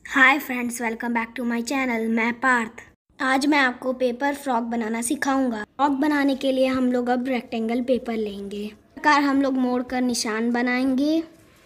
Hi friends, welcome back to my channel. मैं पार्थ। आज मैं आपको पेपर फ्रॉक बनाना सिखाऊंगा। फ्रॉक बनाने के लिए हम लोग अब रेक्टेंगल पेपर लेंगे। इस प्रकार हम लोग मोड़ कर निशान बनाएंगे।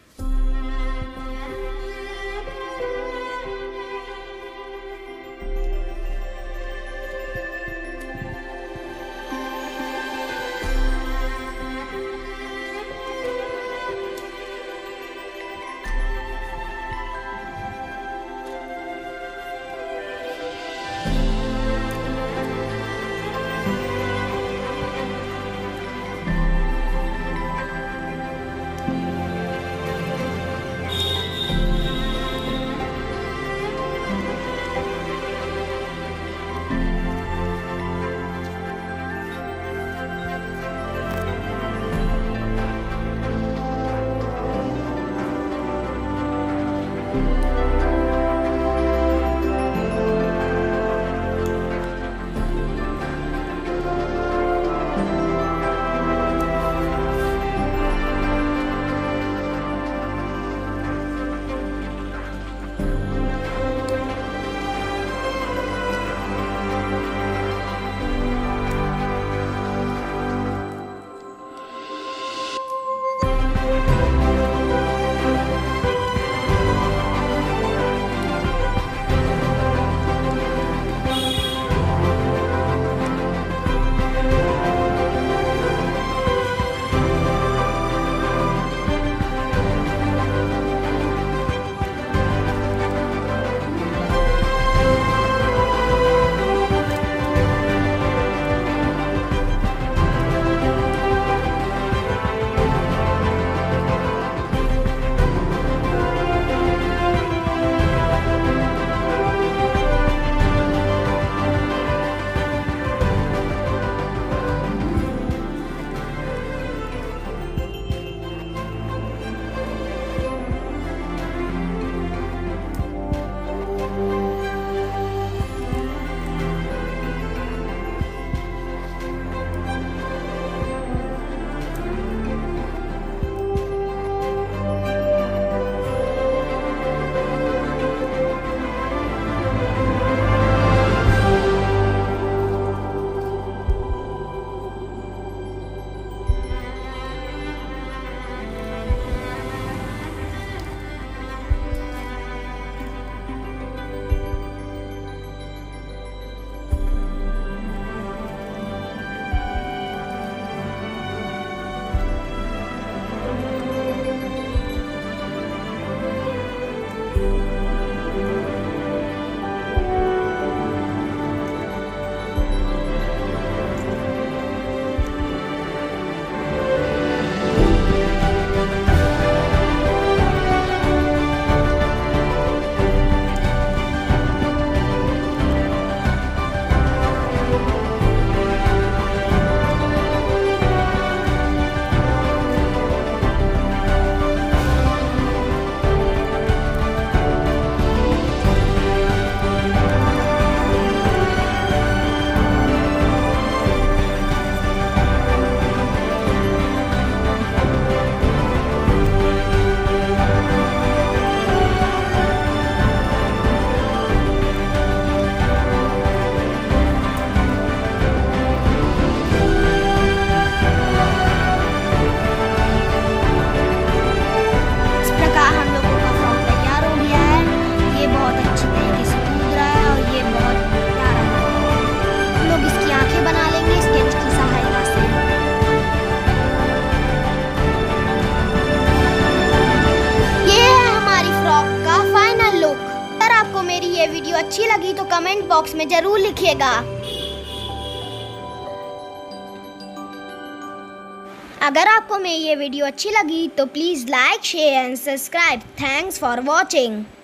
मेरी ये वीडियो अच्छी लगी तो कमेंट बॉक्स में जरूर लिखिएगा। अगर आपको मेरी ये वीडियो अच्छी लगी तो please like, share and subscribe. Thanks for watching.